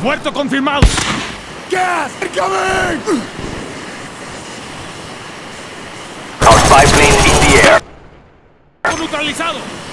¡Puerto confirmado! Gas incoming! Our spy plane in the air. ¡Neutralizado!